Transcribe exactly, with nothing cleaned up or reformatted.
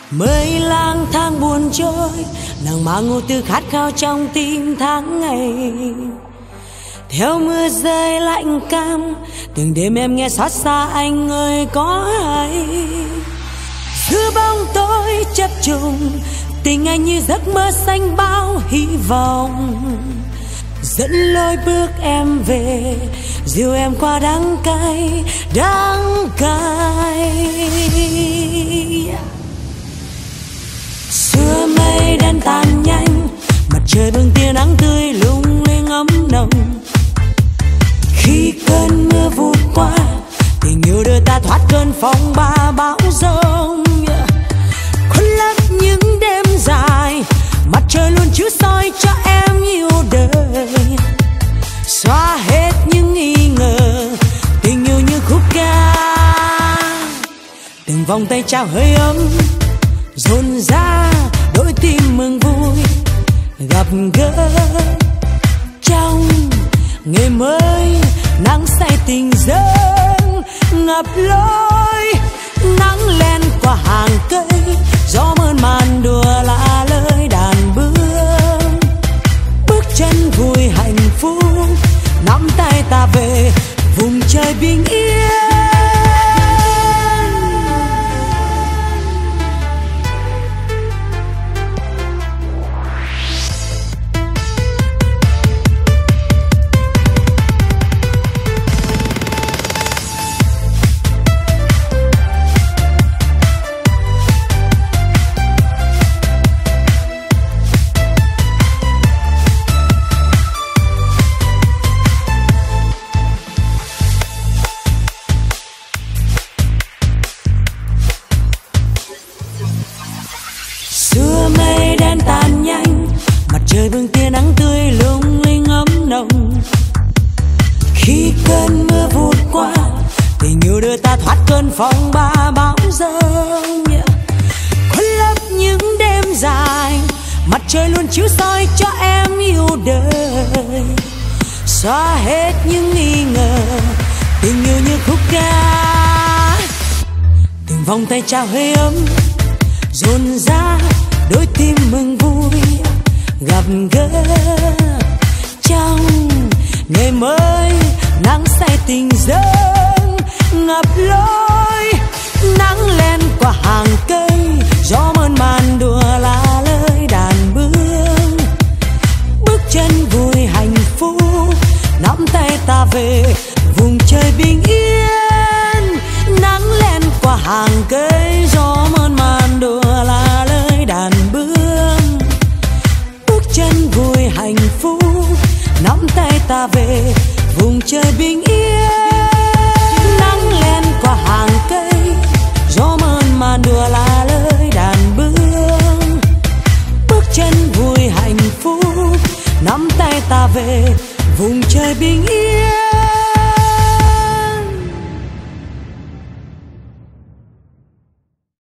Mới lang thang buồn trôi, nàng mang ngô tư khát khao trong tim tháng ngày. Theo mưa rơi lạnh cam, từng đêm em nghe xót xa anh ơi có hay. Giữa bóng tối chập trùng, tình anh như giấc mơ xanh bao hy vọng. Dẫn lối bước em về, dìu em qua đắng cay, đắng cay. Xưa mây đen tan nhanh, mặt trời bừng tia nắng tươi lung linh ấm nồng. Khi cơn mưa vụt qua, tình yêu đưa ta thoát cơn phong ba bão giông. Khuất lấp những đêm dài, mặt trời luôn chiếu soi cho em yêu đời. Xóa hết những nghi ngờ, tình yêu như khúc ca. Từng vòng tay trao hơi ấm, dồn ra đôi tim mừng vui. Gặp gỡ trong ngày mới, nắng say tình dâng ngập lối. Nắng len qua hàng cây, gió mơn màn đùa lạ lơi đàn bướm. Bước chân vui hạnh phúc, nắm tay ta về vùng trời bình yên. Trời bừng tia nắng tươi lung linh ấm nồng. Khi cơn mưa vụt qua, tình yêu đưa ta thoát cơn phong ba bão giông. Khuất lấp những đêm dài, mặt trời luôn chiếu soi cho em yêu đời. Xóa hết những nghi ngờ, tình yêu như khúc ca. Từng vòng tay trao hơi ấm, dồn ra đôi tim mừng vui. Gặp gỡ trong ngày mới, nắng say tình dâng ngập lối. Nắng len qua hàng cây, gió mơn màn đùa lá lơi đàn bướm. Bước chân vui hạnh phúc, nắm tay ta về vùng trời bình yên. Nắng len qua hàng cây, gió mơn màn đùa lá lơi đàn bướm. Chân vui hạnh phúc, nắm tay ta về vùng trời bình yên. Nắng len qua hàng cây, gió mơn màn đùa lá lơi đàn bướm. Bước chân vui hạnh phúc, nắm tay ta về vùng trời bình yên.